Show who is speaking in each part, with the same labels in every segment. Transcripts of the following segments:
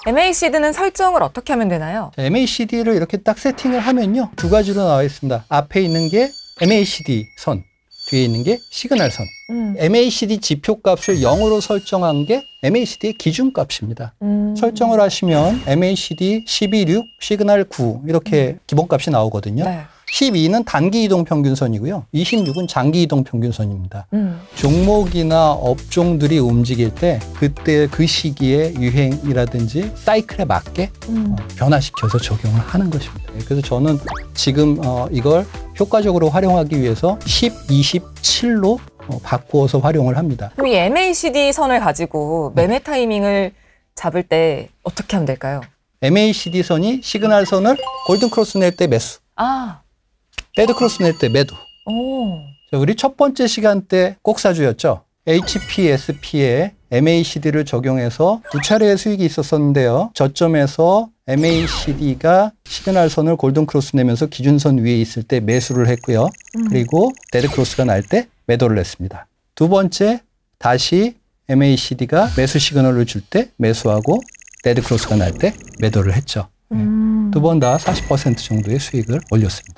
Speaker 1: MACD는 설정을 어떻게 하면 되나요?
Speaker 2: MACD를 이렇게 딱 세팅을 하면요. 두 가지로 나와 있습니다. 앞에 있는 게 MACD 선, 뒤에 있는 게 시그널 선. MACD 지표값을 0으로 설정한 게 MACD의 기준값입니다. 설정을 하시면 MACD 12.6, 시그널 9 이렇게 기본값이 나오거든요.
Speaker 1: 네.
Speaker 2: 12는 단기 이동 평균선이고요. 26은 장기 이동 평균선입니다. 종목이나 업종들이 움직일 때 그때 그 시기의 유행이라든지 사이클에 맞게 변화시켜서 적용을 하는 것입니다. 그래서 저는 지금 이걸 효과적으로 활용하기 위해서 10, 27로 바꾸어서 활용을 합니다.
Speaker 1: 그럼 이 MACD 선을 가지고 매매 타이밍을 잡을 때 어떻게 하면 될까요?
Speaker 2: MACD 선이 시그널 선을 골든 크로스 낼 때 매수. 데드 크로스 낼 때 매도. 자, 우리 첫 번째 시간대 꼭 사주였죠. HPSP에 MACD를 적용해서 두 차례의 수익이 있었었는데요. 저점에서 MACD가 시그널 선을 골든 크로스 내면서 기준선 위에 있을 때 매수를 했고요. 그리고 데드 크로스가 날 때 매도를 했습니다. 두 번째 다시 MACD가 매수 시그널을 줄 때 매수하고 데드 크로스가 날 때 매도를 했죠. 두 번 다 40% 정도의 수익을 올렸습니다.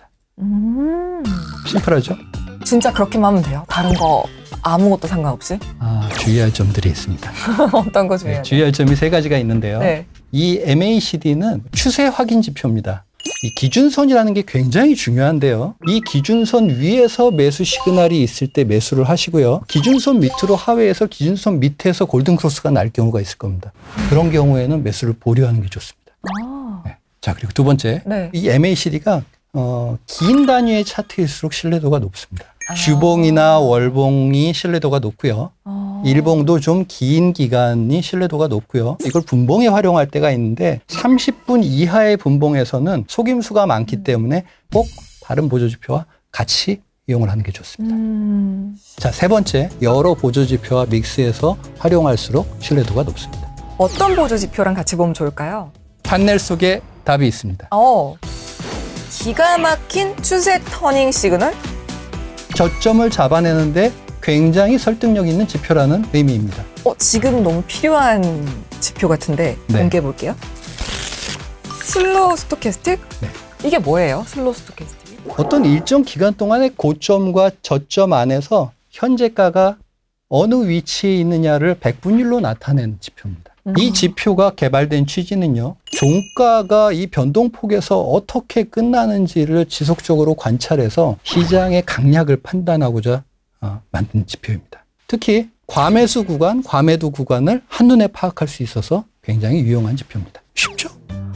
Speaker 2: 심플하죠?
Speaker 1: 진짜 그렇게만 하면 돼요? 다른 거 아무것도 상관없이?
Speaker 2: 주의할 점들이 있습니다.
Speaker 1: 어떤 거 주의해야 돼요?
Speaker 2: 주의할 점이 세 가지가 있는데요.
Speaker 1: 네.
Speaker 2: 이 MACD는 추세 확인 지표입니다. 이 기준선이라는 게 굉장히 중요한데요. 이 기준선 위에서 매수 시그널이 있을 때 매수를 하시고요. 기준선 밑으로 하회해서 기준선 밑에서 골든 크로스가 날 경우가 있을 겁니다. 그런 경우에는 매수를 보류하는 게 좋습니다. 네. 자, 그리고 두 번째.
Speaker 1: 네.
Speaker 2: 이 MACD가 긴 단위의 차트일수록 신뢰도가 높습니다. 주봉이나 월봉이 신뢰도가 높고요. 일봉도 좀 긴 기간이 신뢰도가 높고요. 이걸 분봉에 활용할 때가 있는데 30분 이하의 분봉에서는 속임수가 많기 때문에 꼭 다른 보조지표와 같이 이용을 하는 게 좋습니다. 자, 세 번째, 여러 보조지표와 믹스해서 활용할수록 신뢰도가 높습니다.
Speaker 1: 어떤 보조지표랑 같이 보면 좋을까요?
Speaker 2: 판넬 속에 답이 있습니다.
Speaker 1: 기가 막힌 추세 터닝 시그널?
Speaker 2: 저점을 잡아내는데 굉장히 설득력 있는 지표라는 의미입니다.
Speaker 1: 지금 너무 필요한 지표 같은데 공개해 볼게요. 슬로우 스토캐스틱?
Speaker 2: 네.
Speaker 1: 이게 뭐예요? 슬로우 스토캐스틱이?
Speaker 2: 어떤 일정 기간 동안의 고점과 저점 안에서 현재가가 어느 위치에 있느냐를 백분율로 나타낸 지표입니다. 이 지표가 개발된 취지는요. 종가가 이 변동폭에서 어떻게 끝나는지를 지속적으로 관찰해서 시장의 강약을 판단하고자 만든 지표입니다. 특히 과매수 구간, 과매도 구간을 한눈에 파악할 수 있어서 굉장히 유용한 지표입니다. 쉽죠?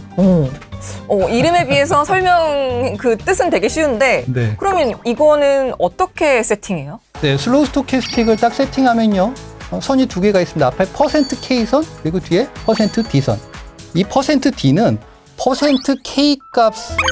Speaker 1: 이름에 비해서 설명 그 뜻은 되게 쉬운데
Speaker 2: 네.
Speaker 1: 그러면 이거는 어떻게 세팅해요?
Speaker 2: 네, 슬로우 스토캐스틱을 딱 세팅하면요. 선이 두 개가 있습니다. 앞에 %K선 그리고 뒤에 %D선. 이 %D는 %K 값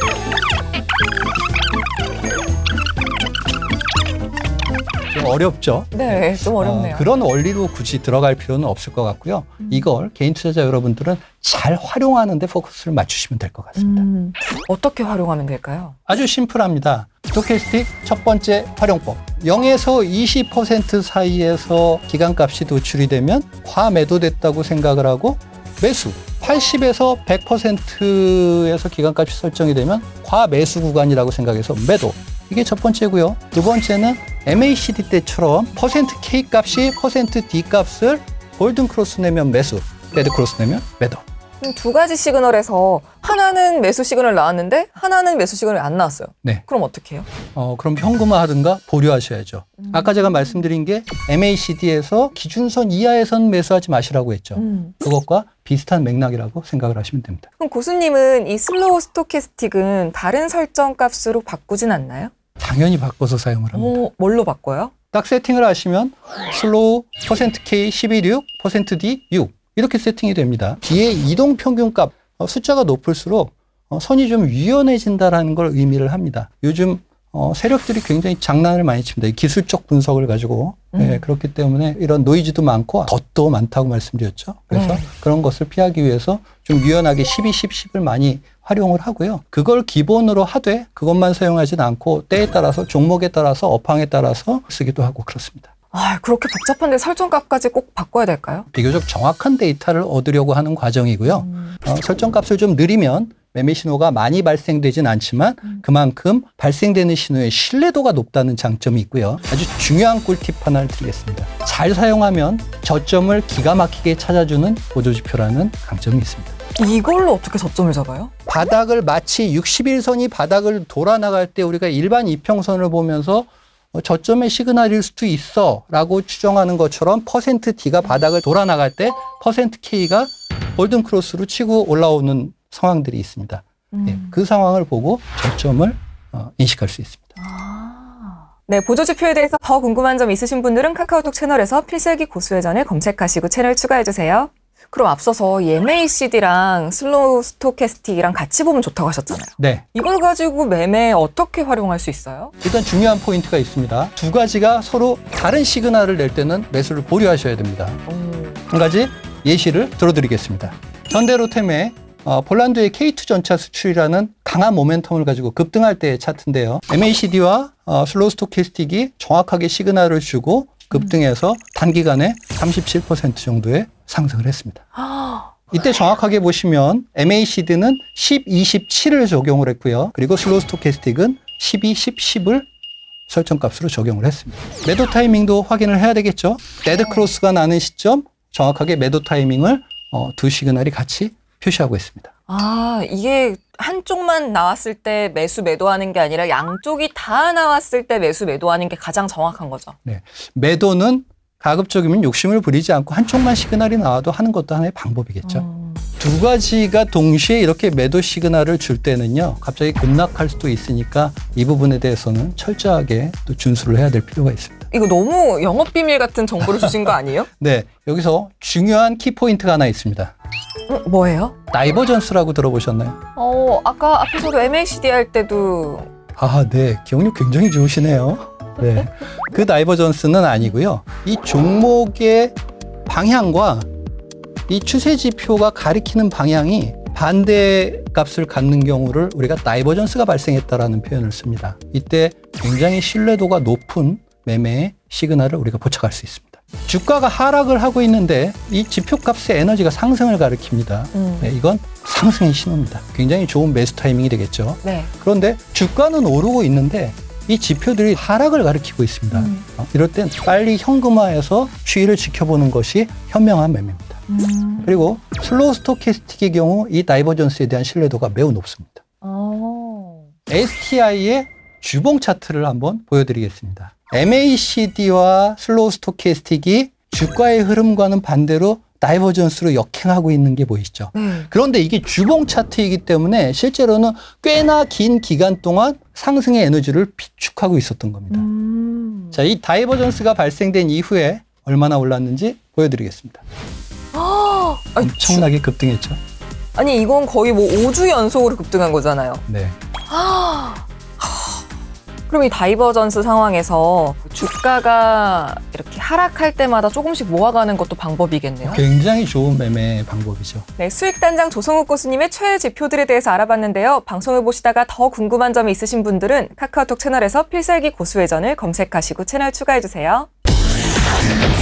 Speaker 2: 좀 어렵죠?
Speaker 1: 네, 좀 어렵네요.
Speaker 2: 그런 원리로 굳이 들어갈 필요는 없을 것 같고요. 이걸 개인 투자자 여러분들은 잘 활용하는 데 포커스를 맞추시면 될 것 같습니다.
Speaker 1: 어떻게 활용하면 될까요?
Speaker 2: 아주 심플합니다. 스토캐스틱 첫 번째 활용법. 0에서 20% 사이에서 기간값이 도출이 되면 과매도됐다고 생각을 하고 매수. 80에서 100%에서 기간값이 설정이 되면 과매수 구간이라고 생각해서 매도. 이게 첫 번째고요. 두 번째는 MACD 때처럼 %K 값이 %D 값을 골든 크로스 내면 매수, 데드 크로스 내면 매도.
Speaker 1: 두 가지 시그널에서 하나는 매수 시그널 나왔는데 하나는 매수 시그널이 안 나왔어요.
Speaker 2: 네.
Speaker 1: 그럼 어떻게 해요?
Speaker 2: 그럼 현금화하든가 보류하셔야죠. 아까 제가 말씀드린 게 MACD에서 기준선 이하에선 매수하지 마시라고 했죠. 그것과 비슷한 맥락이라고 생각을 하시면 됩니다.
Speaker 1: 그럼 고수님은 이 슬로우 스토캐스틱은 다른 설정 값으로 바꾸진 않나요?
Speaker 2: 당연히 바꿔서 사용을 합니다.
Speaker 1: 뭘로 바꿔요?
Speaker 2: 딱 세팅을 하시면 슬로우 %K 11.6, %D 6 이렇게 세팅이 됩니다. 뒤에 이동평균값 숫자가 높을수록 선이 좀 유연해진다는 걸 의미를 합니다. 요즘 세력들이 굉장히 장난을 많이 칩니다. 기술적 분석을 가지고. 네, 그렇기 때문에 이런 노이즈도 많고 덧도 많다고 말씀드렸죠. 그래서 그런 것을 피하기 위해서 좀 유연하게 12, 10, 10을 많이 활용을 하고요. 그걸 기본으로 하되 그것만 사용하진 않고 때에 따라서 종목에 따라서 업황에 따라서 쓰기도 하고 그렇습니다.
Speaker 1: 아, 그렇게 복잡한데 설정값까지 꼭 바꿔야 될까요?
Speaker 2: 비교적 정확한 데이터를 얻으려고 하는 과정이고요. 설정값을 좀 느리면 매매 신호가 많이 발생되진 않지만 그만큼 발생되는 신호의 신뢰도가 높다는 장점이 있고요. 아주 중요한 꿀팁 하나를 드리겠습니다. 잘 사용하면 저점을 기가 막히게 찾아주는 보조지표라는 강점이 있습니다.
Speaker 1: 이걸로 어떻게 저점을 잡아요?
Speaker 2: 바닥을 마치 60일선이 바닥을 돌아 나갈 때 우리가 일반 이평선을 보면서 저점의 시그널일 수도 있어 라고 추정하는 것처럼 %D가 바닥을 돌아 나갈 때 %K가 골든크로스로 치고 올라오는 상황들이 있습니다. 예, 그 상황을 보고 저점을 인식할 수 있습니다.
Speaker 1: 네, 보조지표에 대해서 더 궁금한 점 있으신 분들은 카카오톡 채널에서 필살기 고수회전을 검색하시고 채널 추가해주세요. 그럼 앞서서 MACD랑 슬로우 스토캐스틱이랑 같이 보면 좋다고 하셨잖아요.
Speaker 2: 네.
Speaker 1: 이걸 가지고 매매에 어떻게 활용할 수 있어요?
Speaker 2: 일단 중요한 포인트가 있습니다. 두 가지가 서로 다른 시그널을 낼 때는 매수를 보류하셔야 됩니다. 한 가지 예시를 들어드리겠습니다. 현대로템의 폴란드의 K2 전차 수출이라는 강한 모멘텀을 가지고 급등할 때의 차트인데요. MACD와 슬로우 스토캐스틱이 정확하게 시그널을 주고 급등해서 단기간에 37% 정도의 상승을 했습니다. 이때 정확하게 보시면 MACD는 10, 27을 적용을 했고요. 그리고 슬로우 스토캐스틱은 12, 10, 10을 설정값으로 적용을 했습니다. 매도 타이밍도 확인을 해야 되겠죠. 데드 크로스가 나는 시점 정확하게 매도 타이밍을 두 시그널이 같이 표시하고 있습니다.
Speaker 1: 아, 이게 한쪽만 나왔을 때 매수 매도하는 게 아니라 양쪽이 다 나왔을 때 매수 매도하는 게 가장 정확한 거죠.
Speaker 2: 네, 매도는 가급적이면 욕심을 부리지 않고 한쪽만 시그널이 나와도 하는 것도 하나의 방법이겠죠. 두 가지가 동시에 이렇게 매도 시그널을 줄 때는요, 갑자기 급락할 수도 있으니까 이 부분에 대해서는 철저하게 또 준수를 해야 될 필요가 있습니다.
Speaker 1: 이거 너무 영업비밀 같은 정보를 주신 거 아니에요?
Speaker 2: 네, 여기서 중요한 키포인트가 하나 있습니다.
Speaker 1: 뭐예요?
Speaker 2: 다이버전스라고 들어보셨나요?
Speaker 1: 아까 앞에서도 MACD 할 때도.
Speaker 2: 아, 네. 기억력 굉장히 좋으시네요. 네. 그 다이버전스는 아니고요. 이 종목의 방향과 이 추세 지표가 가리키는 방향이 반대 값을 갖는 경우를 우리가 다이버전스가 발생했다라는 표현을 씁니다. 이때 굉장히 신뢰도가 높은 매매의 시그널을 우리가 포착할 수 있습니다. 주가가 하락을 하고 있는데 이 지표값의 에너지가 상승을 가리킵니다. 네, 이건 상승의 신호입니다. 굉장히 좋은 매수 타이밍이 되겠죠.
Speaker 1: 네.
Speaker 2: 그런데 주가는 오르고 있는데 이 지표들이 하락을 가리키고 있습니다. 이럴 땐 빨리 현금화해서 추이를 지켜보는 것이 현명한 매매입니다. 그리고 슬로우 스토캐스틱의 경우 이 다이버전스에 대한 신뢰도가 매우 높습니다. STI의 주봉 차트를 한번 보여드리겠습니다. MACD와 슬로우 스토캐스틱이 주가의 흐름과는 반대로 다이버전스로 역행하고 있는 게 보이시죠? 그런데 이게 주봉 차트이기 때문에 실제로는 꽤나 긴 기간 동안 상승의 에너지를 비축하고 있었던 겁니다. 자, 이 다이버전스가 발생된 이후에 얼마나 올랐는지 보여드리겠습니다. 엄청나게 급등했죠?
Speaker 1: 아니, 이건 거의 뭐 5주 연속으로 급등한 거잖아요.
Speaker 2: 네.
Speaker 1: 그럼 이 다이버전스 상황에서 주가가 이렇게 하락할 때마다 조금씩 모아가는 것도 방법이겠네요.
Speaker 2: 굉장히 좋은 매매 방법이죠.
Speaker 1: 네, 수익단장 조성욱 교수님의 최애 지표들에 대해서 알아봤는데요. 방송을 보시다가 더 궁금한 점이 있으신 분들은 카카오톡 채널에서 필살기 고수회전을 검색하시고 채널 추가해주세요.